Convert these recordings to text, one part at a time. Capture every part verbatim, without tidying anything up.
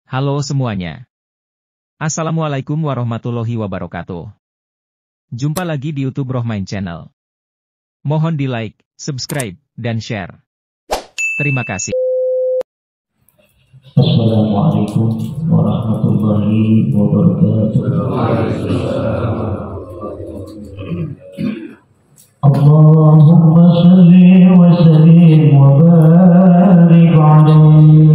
Halo semuanya. Assalamualaikum warahmatullahi wabarakatuh. Jumpa lagi di YouTube Rohmain Channel. Mohon di like, subscribe, dan share. Terima kasih. Assalamualaikum warahmatullahi wabarakatuh. Allahumma salli wa sallim wa barik alaihi.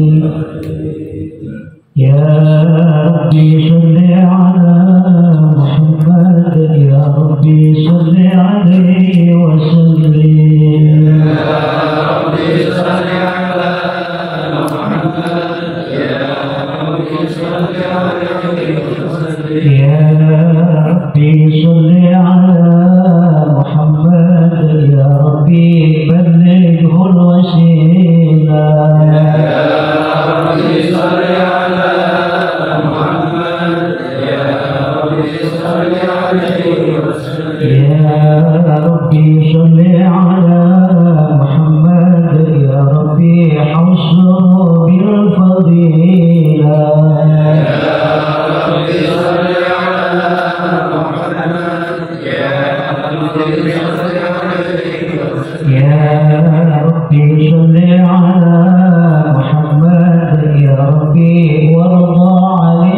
Ya Rabbi salli ala Muhammad. Ya Rabbi salli alaihi wa sallim. Ya Rabbi salli ala Muhammad. Ya Rabbi salli alaihi wa sallim. Ya Rabbi salli ala Muhammad. Ya Rabbi ballighhu al-wasilah. Ya Rabbi salli ala Muhammad. Ya Rabbi salli alaihi wa sallim. Ya Rabbi salli ala Muhammad. Ya Rabbi hawsuhu bil fadilah. Ya Rabbi salli ala Muhammad. Ya Rabbi salli alaihi wa sallam. Ya Rabbi salli ala Muhammad. Ya Rabbi warda 'ani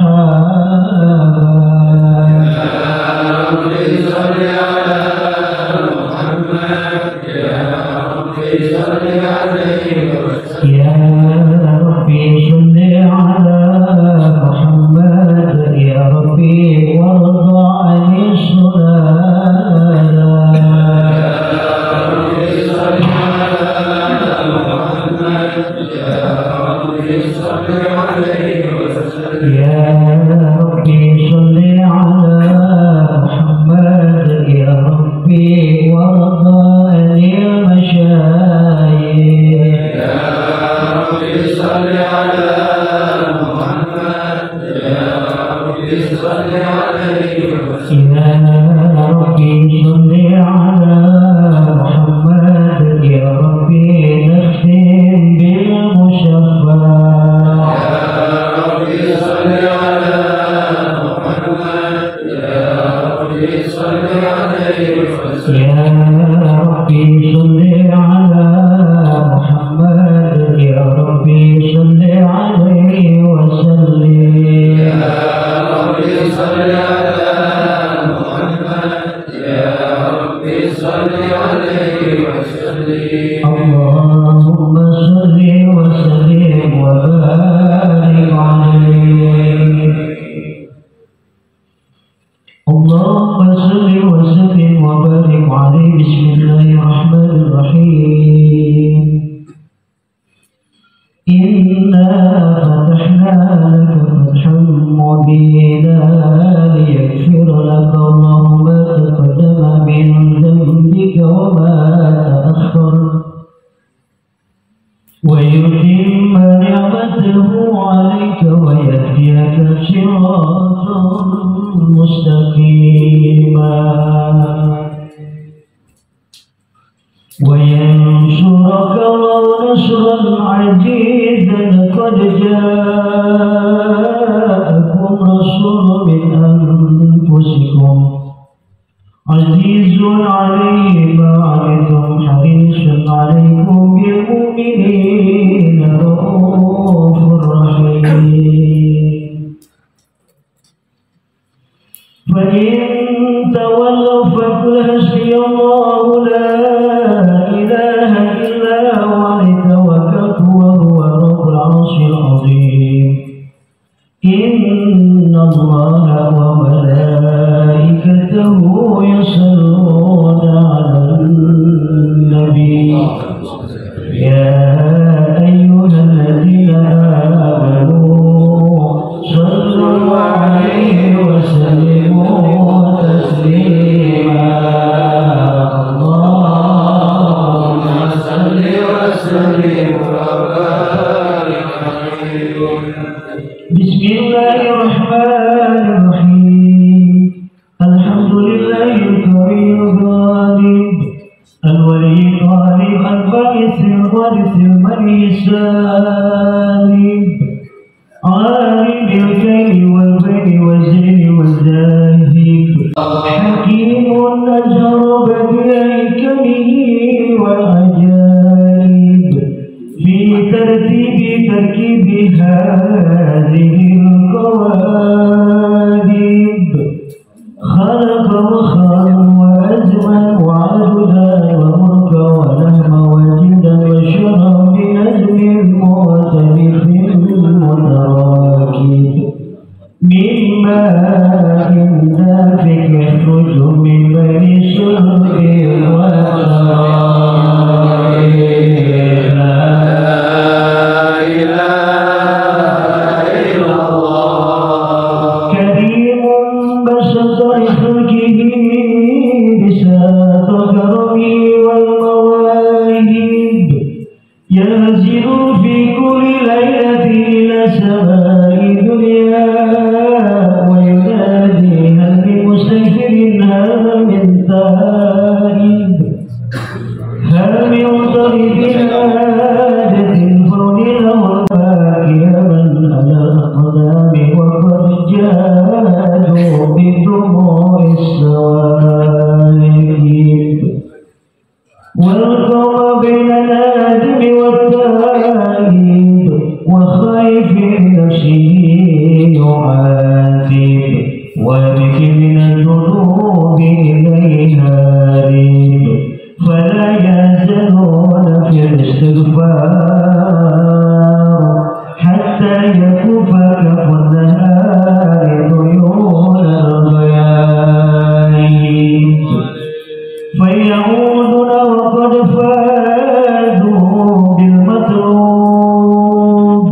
sahabah. Ya Rabbi salli ala Muhammad. Ya Rabbi salli alaihi wa sallam. Ya Rabbi salli ala Muhammad. Ya Rabbi warda 'ani sahabah. Ya Rabbi salli ala Muhammad. Ya Rabbi warda 'anil masyayikh. Ya Rabbi salli ala Muhammad. Ya Rabbi salli alaihi wa sallam. Ya Rabbi salli ala Muhammad. Ya Rabbi nakhtim bil musyaffah. Ya Rabbi salli ala Muhammad. Ya Rabbi salli alaihi wa sallim. Ya Rabbi salli ala Muhammad. Ya Rabbi salli alaihi wa sallim. Allahumma salli wa sallim wa barik alaihi. Allahumma salli wa sallim wa barik alaihi. Bismillahirrahmanirrahim. Inna fatahna laka fathan mubina liyaghfira laka Allahu ma taqaddama min dhanbika wa ma ta'akhkhara wa yutimma ni'matahu 'alayka wa yahdiyaka siratan mustaqima wa yansuraka nasran 'azizan. Qad ja'akum rasulun min anfusikum 'azizun 'alayhi ma 'anittum harisun 'alaykum bil mu'minina ra'ufur rahim. Fa in tawallaw faqul hasbiyallahu la ilaha illa huwa alayhi tawakkaltu wa huwa rabbul 'arshil 'azim. Inna Allaha wa malaikatahu yusalluna 'alan nabi. Ya ayyuhalladzina amanu sallu 'alaihi wa sallimu taslima. Allahumma salli wa sallim wa barik alaihi. Bismillahirrahmanirrahim. Alhamdulillahil karim ghalib al-wali ghalib al-ba'is al-gharis al-mani salib عالم الكيل والبين والزين والذاهب حكيم أجر بديع حكمه والعجائب في ترتيب تركيب هذه القوالب خلق وخلق وأزمن وعددا وملك ولحم وجدا وشرا بنجم المعترف المتراكب من ماء دافق يخرج من بين الشرب والقوم بين الآدم والتائب وخايف نفسه يعاتب ويبكي من الذنوب إليها ريب فلا يزالون في الاستغفار حتى يكف كف النهار عيون الغيايب فيعودون وقد فازوا بالمطلوب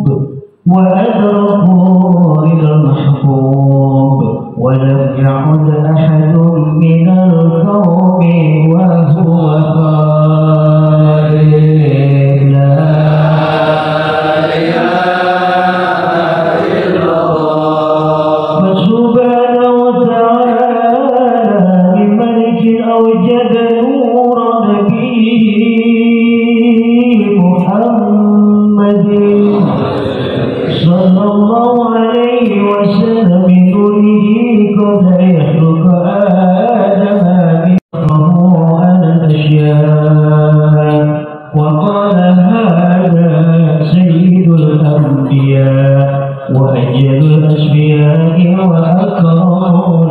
وأدركوا إلى المحبوب ولم يعد أحد من القوم وهو خالد لا إله إلا الله فسبحانه وتعالى بملك أوجد نور نبيه محمد صلى الله عليه وسلم بنوره قد يخلق آدم بأمره على الأشياء وقال هذا سيد الأنبياء وأجل الأسفياء وأكرم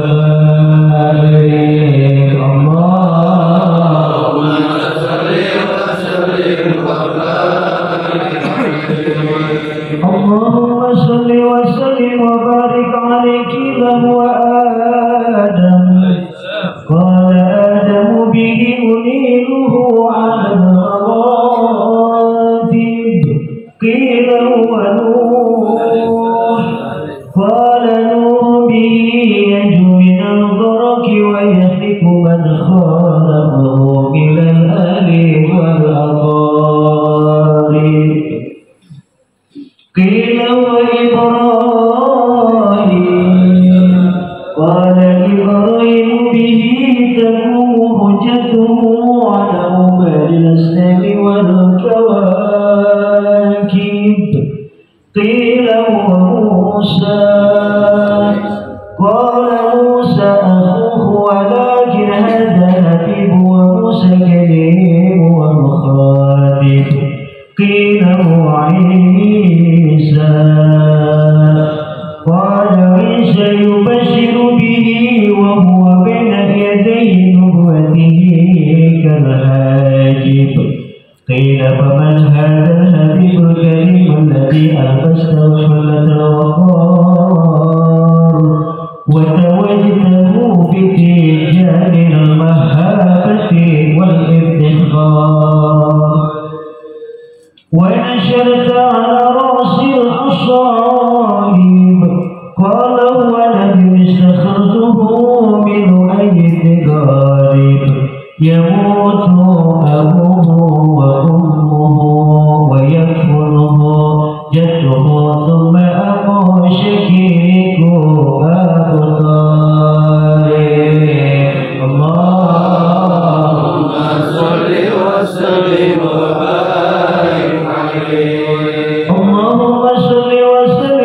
الحبائب اللهم صل وسلم وبارك اللهم صل وسلم وبارك عليك هو آدم قال آدم به أنيله على المراتب قيل هو نوح قال نوح به ينجو من الغرق ويهلك من خالفه من الأهل والأقارب قيل هو إبراهيم قال إبراهيم به تكون حجته على أمم الأسلام والكواكب قيل هو موسى قال موسى أخوه ولكن هذا حبيب وموسى كريم ومخاطب قيل هو عيسى قال عيسى يبشر به وهو بين يدي نبوته كالحاجب قيل فمن هذا الحبيب الكريم الذي ألبسته حلة الوقار وتوجته بتيجان المهابة والافتخار ونشرت على رأس الأصائب قال هو الذي استخرته من أيد غالب يموت أبوه وأمه ويكفله جده ثم أبوه شكيك أبو طالب اللهم صل وسلم وبارك عليه اللهم صل وسلم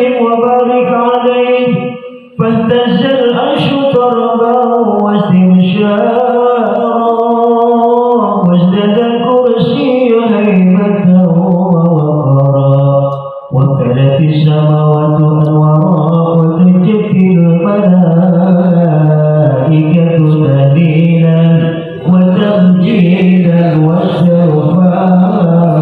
السماوات أنوارا وتجفي الملائكة تنزيلا وتمجيدا واستغفارا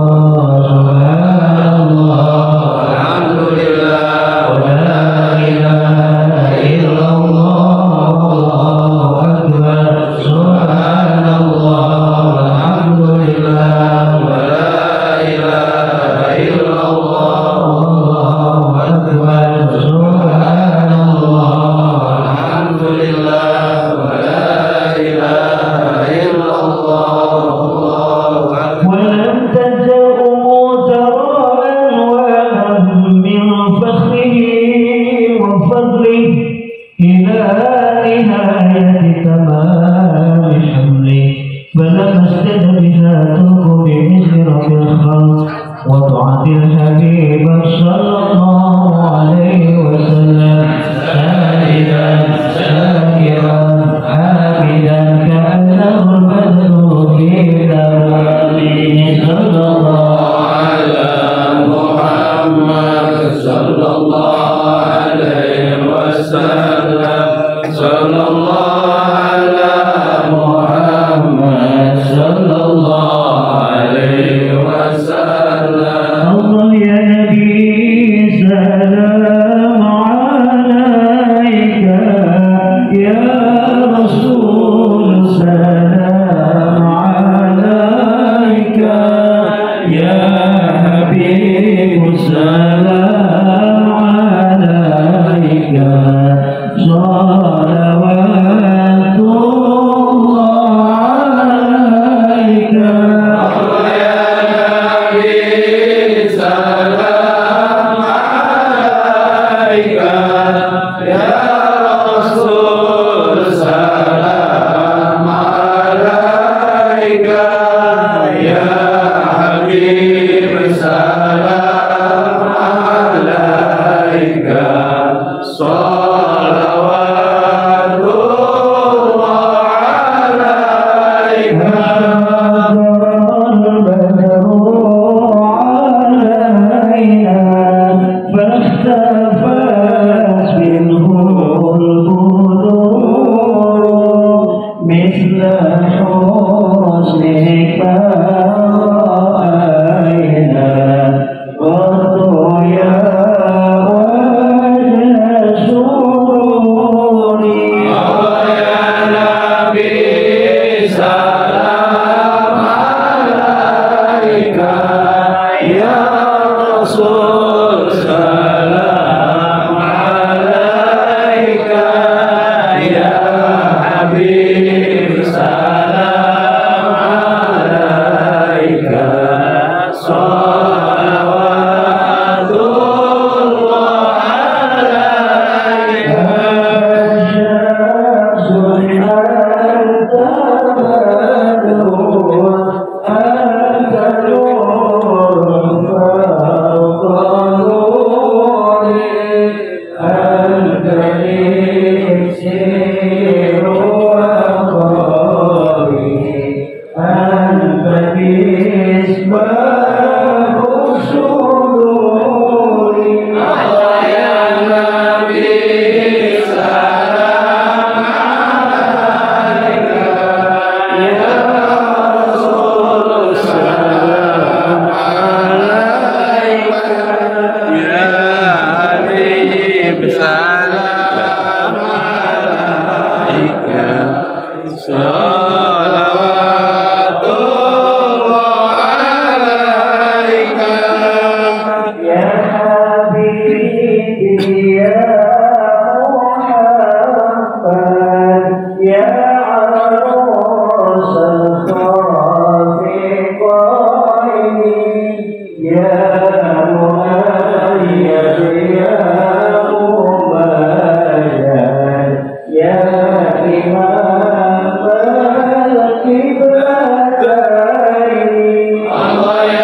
وطاعة الحبيب صلى الله عليه وسلم سائلا شاكرا حامدا كأنه البدر في دوامه صلى الله على محمد صلى الله عليه وسلم صلى الله على محمد صلى الله عليه وسلم. الله يا نبي سلام عليك يا رسول سلام عليك يا حبيب سلام عليك صلوات الله عليك.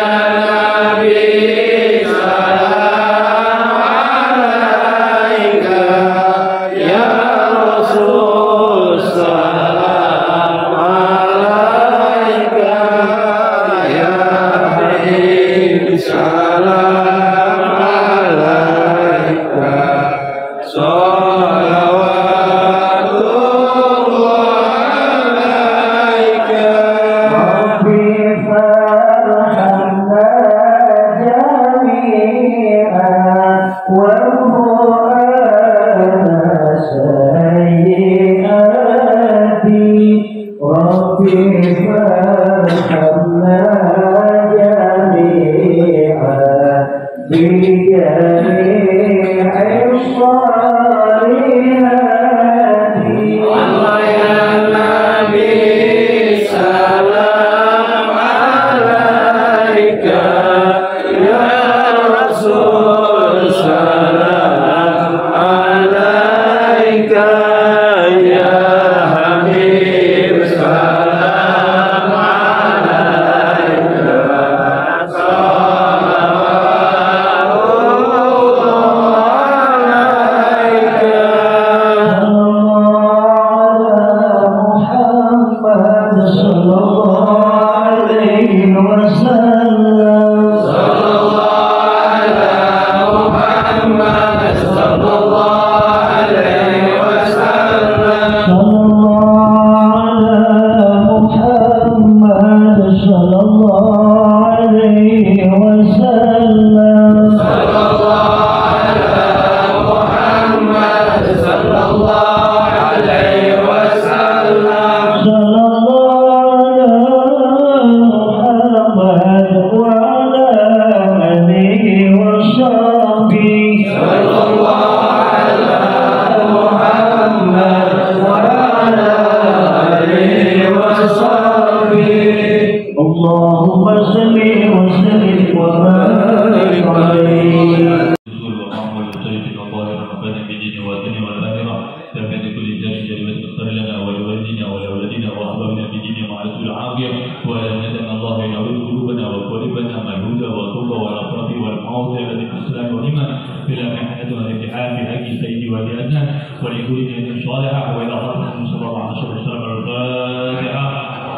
Allah ya Nabi salam alaika في الامتحانات والامتحان بحق سيدي ولي الادنان ولكل نية صالحة والى خاتم صلى الله عليه وسلم. الفاتحة.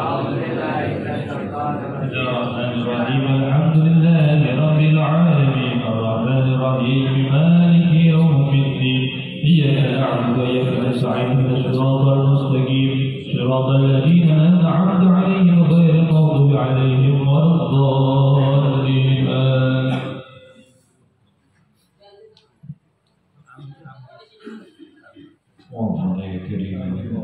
الرحمن الرحيم الحمد لله رب العالمين الرحمن الرحيم مالك يوم الدين إياك نعبد وإياك نستعين اهدنا الصراط المستقيم صراط الذين أنعمت عليهم غير المغضوب عليهم ولا الضالين. اللهم يا كريم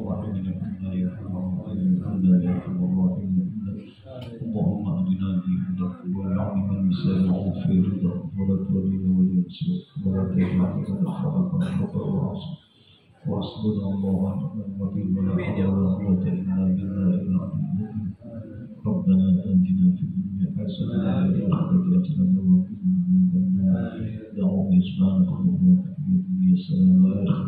اللهم أهدنا بهداك والعون من سائر في رضا ولا تولنا ولينسى ولا تجعلنا خلقا خطأ وعصر واصبرنا الله ونعم الوكيل ولا حول ولا قوة إلا بالله العلي ربنا آتنا في الدنيا حسنة وفي الآخرة حسنة وقنا عذاب النار. دعوه سبحانك اللهم وبحمدك السلام وآخر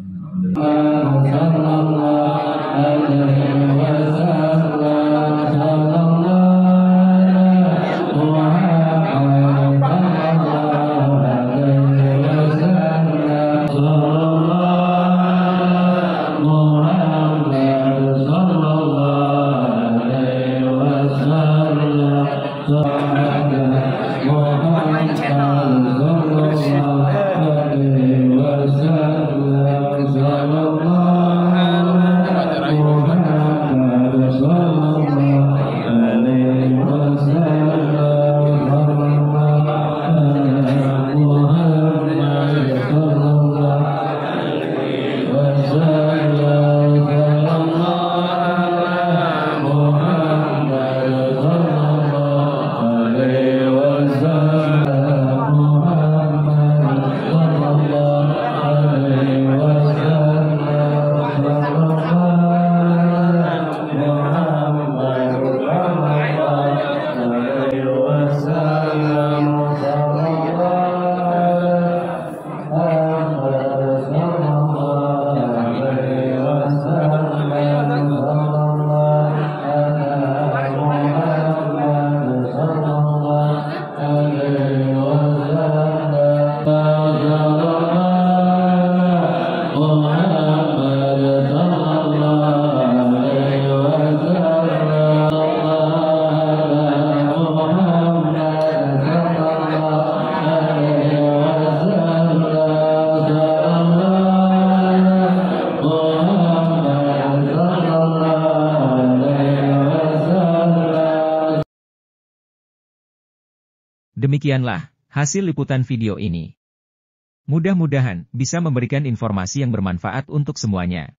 Demikianlah hasil liputan video ini. Mudah-mudahan bisa memberikan informasi yang bermanfaat untuk semuanya.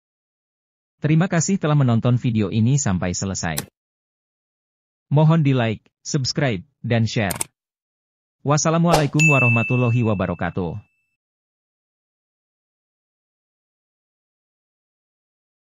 Terima kasih telah menonton video ini sampai selesai. Mohon di-like, subscribe, dan share. Wassalamualaikum warahmatullahi wabarakatuh.